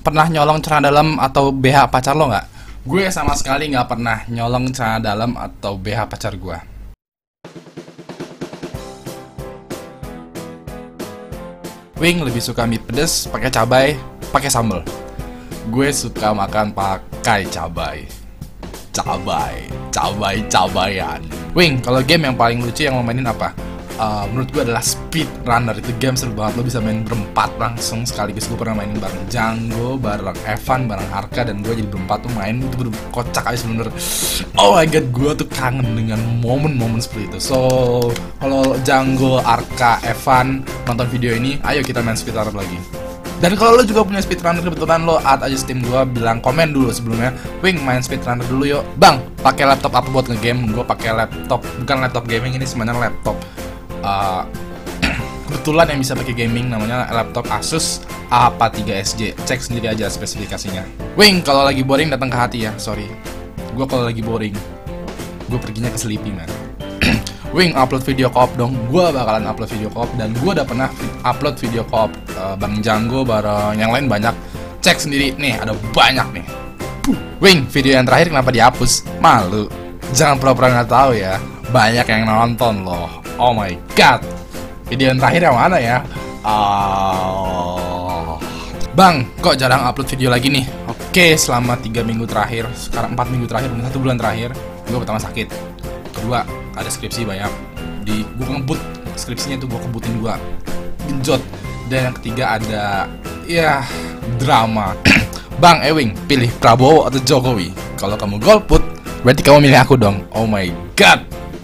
pernah nyolong celana dalam atau BH pacar lo nggak? Gue sama sekali nggak pernah nyolong celana dalam atau BH pacar gue. Wing lebih suka mie pedes, pakai cabai, pakai sambal. Gue suka makan pakai cabai. Cabayan. Wing, kalau game yang paling lucu yang lo mainin apa? Menurut gue adalah Speed Runner. Itu game seru banget, lo bisa main berempat langsung sekaligus. Gue pernah mainin bareng Django, bareng Evan, bareng Arka, dan gue jadi berempat tuh main. Itu bener kocak aja bener. Oh my god, gue tuh kangen dengan momen-momen seperti itu. So, kalau Django, Arka, Evan nonton video ini, ayo kita main Speed Runner lagi. Dan kalau lo juga punya speedrunner, kebetulan lo add aja Steam gue, bilang komen dulu sebelumnya, Wing main speedrunner dulu yuk. Bang, pakai laptop apa buat ngegame? Gue pakai laptop, bukan laptop gaming, ini sebenarnya laptop. Kebetulan yang bisa pakai gaming namanya laptop Asus A53SJ. Cek sendiri aja spesifikasinya. Wing, kalau lagi boring datang ke hati ya, sorry. Gue kalau lagi boring, gue perginya ke Sleepy man. Wing, upload video co-op dong. Gue bakalan upload video co-op. Dan gue udah pernah upload video co-op bareng Django, bareng yang lain banyak. Cek sendiri, nih ada banyak nih. Wing, video yang terakhir kenapa dihapus? Malu. Jangan pura-pura nggak tahu ya. Banyak yang nonton loh. Oh my god. Video yang terakhir yang mana ya? Bang, kok jarang upload video lagi nih? Oke, selama 3 minggu terakhir, sekarang 4 minggu terakhir, 1 bulan terakhir, gue pertama sakit. Kedua, ada skripsi banyak. Gue ngebut skripsinya tuh, gue kebutin, gue genjot. Dan yang ketiga ada, ya, drama. Bang, Ewing, pilih Prabowo atau Jokowi? Kalau kamu golput, berarti kamu milih aku dong. Oh my god.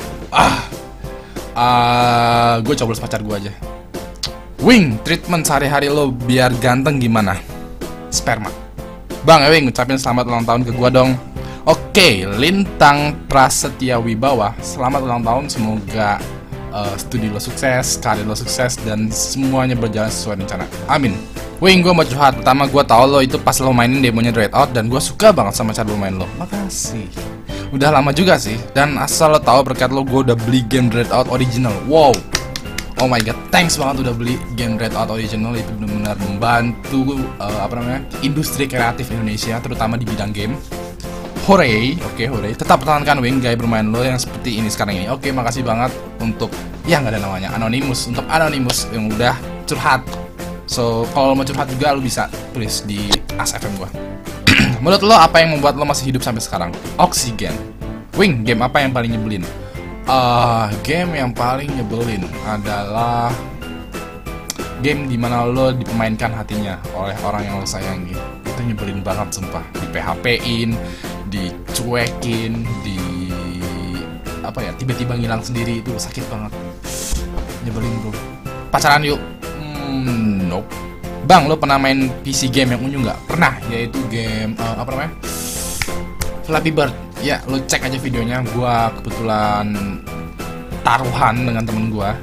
Gue coblos pacar gue aja. Wing, treatment sehari-hari lo biar ganteng gimana? Sperma. Bang, Ewing, ucapin selamat ulang tahun ke gue dong. Oke, Lintang Prasetya Wibawa, selamat ulang tahun. Semoga studi lo sukses, karir lo sukses, dan semuanya berjalan sesuai rencana. Amin. Wing, gue mau curhat. Pertama, gue tau lo itu pas lo mainin demonya Dreadout, dan gue suka banget sama cara lo main lo. Makasih. Udah lama juga sih. Dan asal lo tau, berkat lo gue udah beli game Dreadout original. Wow. Oh my god, thanks banget udah beli game Dreadout original. Itu benar-benar membantu industri kreatif Indonesia, terutama di bidang game. Hore, oke, hore. Tetap pertahankan Wing gaya bermain lo yang seperti ini sekarang ini. Oke, makasih banget untuk ya nggak ada namanya Anonymous, untuk Anonymous yang udah curhat. So, kalau lo mau curhat juga lo bisa tulis di ASFM gua. Menurut lo apa yang membuat lo masih hidup sampai sekarang? Oksigen. Wing, game apa yang paling nyebelin? Game yang paling nyebelin adalah game dimana lo dipermainkan hatinya oleh orang yang lo sayangi. Itu nyebelin banget sumpah. Di PHP-in, dicuekin, tiba-tiba ngilang sendiri, itu sakit banget. Nyebelin bro. Pacaran yuk. Nope. Bang, lo pernah main PC game yang unyu nggak? Pernah, yaitu game Flappy Bird. Ya, lo cek aja videonya. Gua kebetulan taruhan dengan temen gua.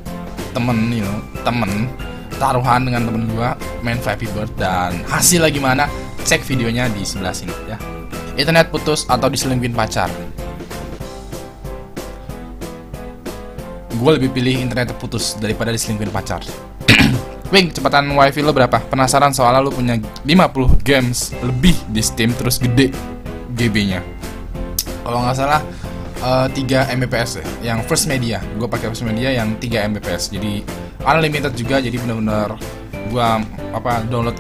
Taruhan dengan temen gua main Flappy Bird, dan hasilnya gimana? Cek videonya di sebelah sini ya. Internet putus atau diselingkuhin pacar? Gue lebih pilih internet putus daripada diselingkuhin pacar. Wing, kecepatan wifi lo berapa? Penasaran soalnya lo punya 50 games lebih di Steam terus gede GB-nya. Kalau nggak salah 3 Mbps ya. Yang First Media, gue pakai First Media yang 3 Mbps. Jadi unlimited juga, jadi benar-benar gue download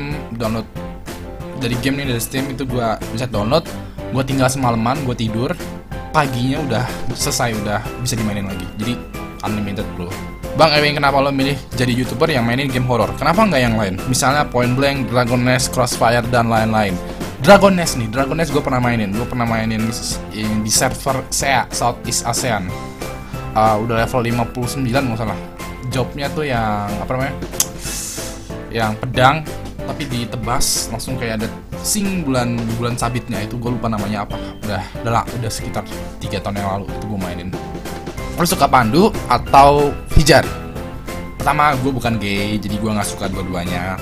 dari game nih, dari Steam itu gue bisa download, gue tinggal semalaman, gue tidur, paginya udah selesai, udah bisa dimainin lagi. Jadi unlimited bro. Bang Ewing, kenapa lo milih jadi YouTuber yang mainin game horror? Kenapa nggak yang lain? Misalnya Point Blank, Dragon Nest, Crossfire, dan lain-lain. Dragon Nest gue pernah mainin. Gue pernah mainin di server SEA, Southeast ASEAN. Udah level 59 nggak salah. Jobnya tuh yang yang pedang, tapi ditebas langsung kayak ada bulan sabitnya. Itu gue lupa namanya apa. Udah sekitar 3 tahun yang lalu itu gue mainin. Lo suka Pandu atau Hijar? Pertama, gue bukan gay, jadi gue nggak suka dua-duanya.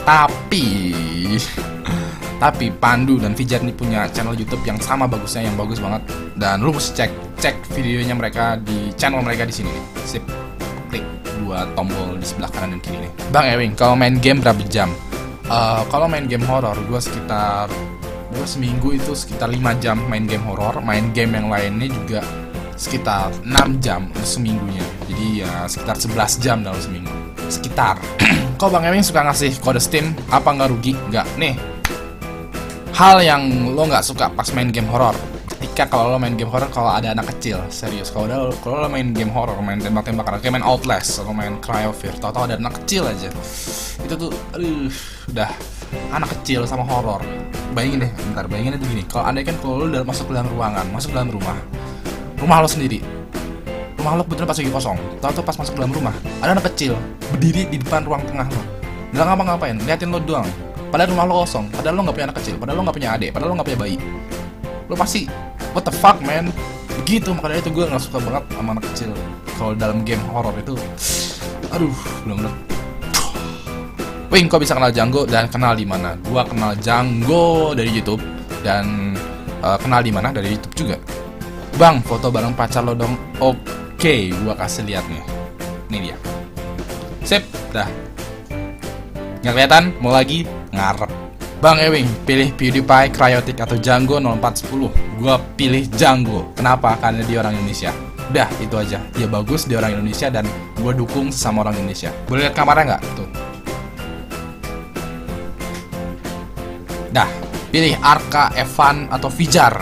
Tapi Pandu dan Fijar ini punya channel YouTube yang sama bagusnya, yang bagus banget. Dan lu mesti cek videonya mereka di channel mereka di sini nih. Sip, klik 2 tombol di sebelah kanan dan kiri nih. Bang Ewing, kalau main game berapa jam? Kalau main game horor, gue seminggu itu sekitar 5 jam main game horor. Main game yang lainnya juga sekitar 6 jam seminggunya. Jadi ya sekitar 11 jam dalam seminggu. Sekitar. Kok Bang Ewing suka ngasih kode Steam? Apa nggak rugi? Nggak. Nih, hal yang lo nggak suka pas main game horor. Ketika kalau lo main game horor kalau ada anak kecil, serius. Kalau lo main game horor, main tembak-tembakan, kayak main Outlast atau main Cry of Fear, tahu-tahu ada anak kecil aja. Itu tuh, udah anak kecil sama horor. Bayangin deh, bayangin itu gini. Kalau andai kan kalau lo masuk ke dalam ruangan, masuk ke dalam rumah lo sendiri, rumah lo kebetulan pas lagi kosong, tahu-tahu pas masuk ke dalam rumah ada anak kecil berdiri di depan ruang tengah lo, nggak ngapa-ngapain, liatin lo doang. Padahal rumah lo kosong, padahal lo nggak punya anak kecil, padahal lo nggak punya adik, padahal lo nggak punya bayi. Lo pasti what the fuck man, begitu. Makanya itu gue nggak suka banget sama anak kecil kalau dalam game horor itu. Aduh, bener-bener. Wing, kok bisa kenal Django dan kenal di mana? Gua kenal Django dari YouTube dan kenal di mana dari YouTube juga. Bang, foto bareng pacar lo dong. Oke, gua kasih lihat nih. Ini dia. Sip, dah. Nggak kelihatan? Mau lagi? Ngarep. Bang Ewing, pilih PewDiePie, Cryotic atau Django 0410. Gua pilih Django. Kenapa? Karena dia orang Indonesia. Udah, itu aja. Dia bagus, dia orang Indonesia dan gua dukung sesama orang Indonesia. Boleh lihat kamarnya nggak? Tuh. Dah, pilih Arka, Evan, atau Fijar.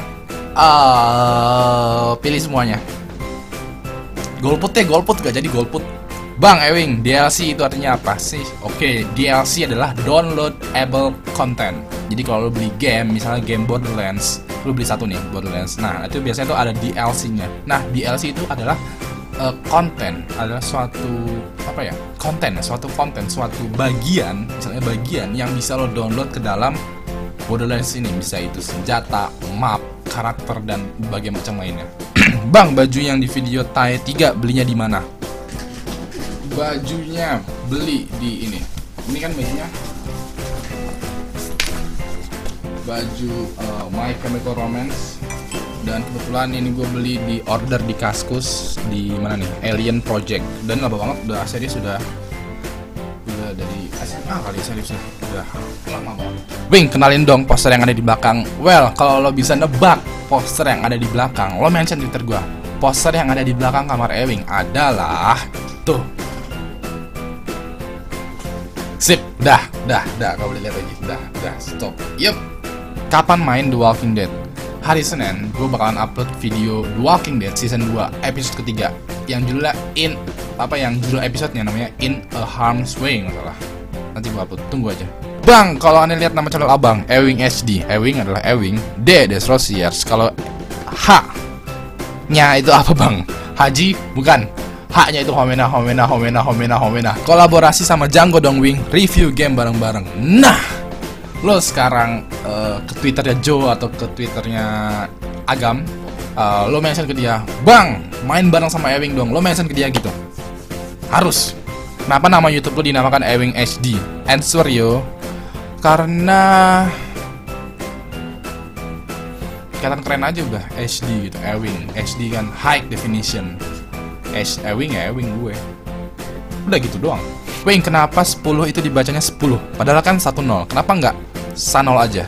Pilih semuanya. Golput gak jadi golput. Bang Ewing, DLC itu artinya apa sih? Oke, DLC adalah downloadable content. Jadi kalau lo beli game, misalnya game Borderlands, lo beli satu nih, Borderlands. Nah, itu biasanya tuh ada DLC-nya. Nah, DLC itu adalah konten, adalah suatu konten, suatu bagian, misalnya bagian yang bisa lo download ke dalam Borderlands ini. Bisa itu senjata, map, karakter, dan berbagai macam lainnya. Bang, baju yang di video TAE 3 belinya di mana? Bajunya beli di ini. Ini kan bajunya baju My Chemical Romance. Dan kebetulan ini gue beli di order di Kaskus di mana nih? Alien Project. Dan lama banget, udah serius, udah dari SMA kali, serius udah lama banget. Wing, kenalin dong poster yang ada di belakang. Well, kalau lo bisa nebak poster yang ada di belakang, lo mention Twitter gue. Poster yang ada di belakang kamar Ewing adalah tuh. Sip, dah, kau boleh lihat lagi, dah, stop. Yup. Kapan main The Walking Dead? Hari Senin, gue bakalan upload video The Walking Dead season 2 episode ketiga yang judulnya judul episodenya namanya In a Harm's Way, nggak salah. Nanti gue upload, tunggu aja. Bang, kalau anda lihat nama channel abang, Ewing HD. Ewing adalah Ewing, D des Rosiers. Kalau H-nya itu apa bang? Haji? Bukan. H-nya itu Homena. Kolaborasi sama Django dong Wing, review game bareng-bareng. Nah, lo sekarang ke Twitternya Joe atau ke Twitternya Agam, lo mention ke dia, bang, main bareng sama Ewing dong. Lo mention ke dia gitu. Harus. Kenapa nama YouTube lo dinamakan Ewing HD? Answer yo. Karena kelihatan keren aja udah HD gitu. Ewing HD kan high definition. Ewing ya Ewing gue. Udah gitu doang. Wing, kenapa 10 itu dibacanya 10? Padahal kan 10. Kenapa nggak 10 aja?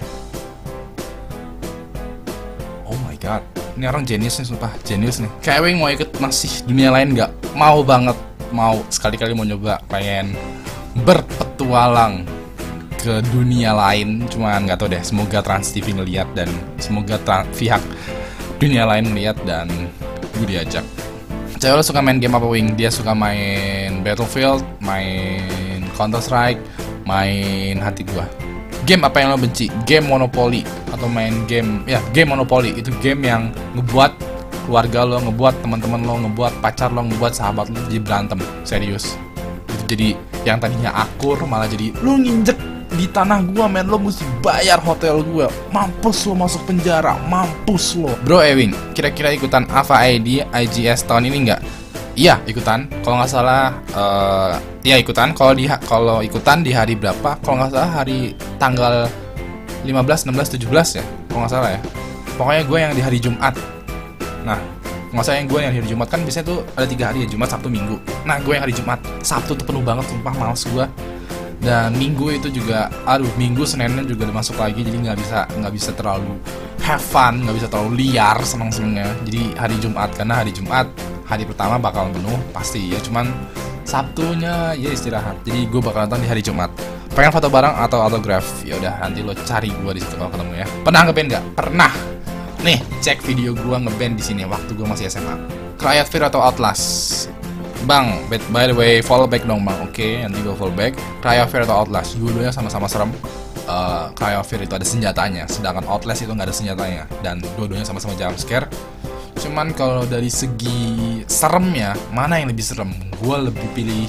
Oh my god, ini orang jenius nih, sumpah jenius nih. Kayak Wing mau ikut masih dunia lain nggak? Mau banget, mau sekali-kali mau nyoba, pengen berpetualang ke dunia lain. Cuman nggak tahu deh, semoga Trans TV ngeliat dan semoga pihak dunia lain ngeliat dan gue diajak. Cewek lo suka main game apa Wing? Dia suka main Battlefield, main Counter Strike, main hati gua. Game apa yang lo benci? Game Monopoly atau main game game Monopoly. Itu game yang ngebuat keluarga lo, ngebuat teman-teman lo, ngebuat pacar lo, ngebuat sahabat lo jadi berantem. Serius. Itu jadi yang tadinya akur malah jadi lo nginjek di tanah gua, men, lo mesti bayar hotel gua. Mampus lo masuk penjara, mampus lo. Bro Ewing, kira-kira ikutan Ava ID IGS tahun ini nggak? Iya, ikutan. Kalau nggak salah, iya ikutan. Kalau ikutan di hari berapa? Kalau nggak salah hari tanggal 15, 16, 17 ya. Kalau nggak salah ya. Pokoknya gue yang di hari Jumat. Nah, nggak salah yang gue yang di hari Jumat kan biasanya tuh ada 3 hari ya, Jumat, Sabtu, Minggu. Nah, gue yang hari Jumat. Sabtu tuh penuh banget, sumpah males gue. Dan minggu itu juga, aduh, minggu Seninnya juga udah masuk lagi, jadi nggak bisa terlalu have fun, nggak bisa terlalu liar seneng-senengnya. Jadi hari Jumat, karena hari Jumat hari pertama bakal penuh pasti ya, cuman Sabtunya ya istirahat. Jadi gue bakal nonton di hari Jumat. Pengen foto bareng atau autograph? Ya udah, nanti lo cari gue di situ kalau ketemu ya. Pernah ngeband nggak? Pernah. Nih, cek video gue ngeband di sini waktu gue masih SMA. Riot Fear atau Outlast? Bang, by the way, follow back dong bang. Oke, nanti gue follow back. Riot Fear atau Outlast? Dua-duanya sama-sama serem. Riot Fear itu ada senjatanya, sedangkan Outlast itu nggak ada senjatanya. Dan dua-duanya sama-sama jump scare. Cuman kalau dari segi seremnya, mana yang lebih serem? Gue lebih pilih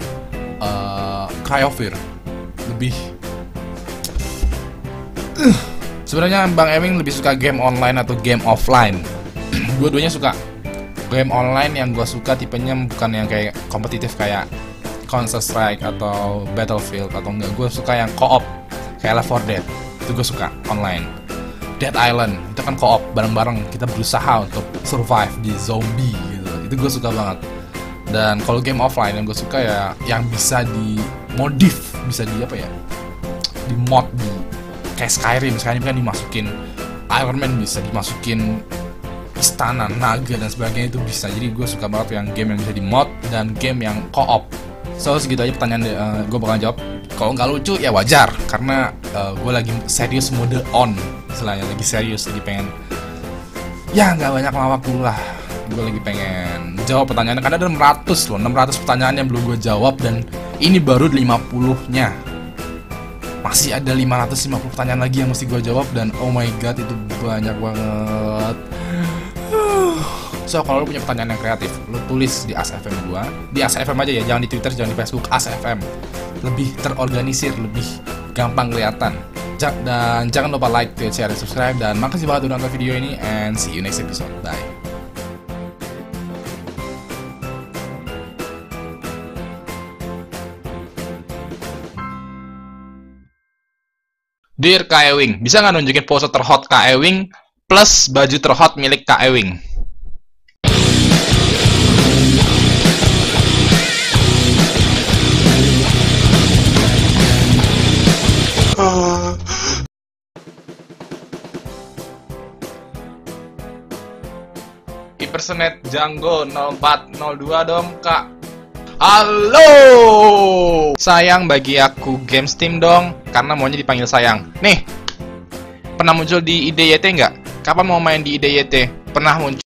Riot Fear. Lebih sebenarnya Bang Ewing lebih suka game online atau game offline? Dua-duanya suka. Game online yang gue suka tipenya bukan yang kayak kompetitif kayak Counter Strike atau Battlefield atau enggak. Gue suka yang co-op kayak Left 4 Dead. Itu gue suka online. Dead Island itu kan co-op bareng-bareng, kita berusaha untuk survive di zombie gitu. Itu gue suka banget. Dan kalau game offline yang gue suka ya yang bisa dimodif, bisa di apa ya? Di mod di kayak Skyrim kan dimasukin Iron Man, bisa dimasukin istana, naga dan sebagainya, itu bisa. Jadi gue suka banget yang game yang bisa di mod dan game yang co-op. So segitu aja pertanyaan gue bakal jawab. Kalau nggak lucu ya wajar, karena gue lagi serius mode on, istilahnya lagi serius, lagi pengen ya nggak banyak waktu lah. Gue lagi pengen jawab pertanyaan, karena ada 600 pertanyaan yang belum gue jawab, dan ini baru 50-nya. Masih ada 550 pertanyaan lagi yang mesti gue jawab, dan oh my god itu banyak banget. So kalau lo punya pertanyaan yang kreatif, lo tulis di ASFM gua, di ASFM aja ya, jangan di Twitter, jangan di Facebook, ASFM. Lebih terorganisir, lebih gampang kelihatan. Dan jangan lupa like, share, dan subscribe. Dan makasih banget udah nonton video ini, and see you next episode. Bye. Dear Kak Ewing, bisa nggak nunjukin pose terhot Kak Ewing plus baju terhot milik Kak Ewing? Impersonate Django 0402 dong Kak. Halo, sayang bagi aku game Steam dong, karena maunya dipanggil sayang. Nih, pernah muncul di IDYT nggak? Kapan mau main di IDYT? Pernah muncul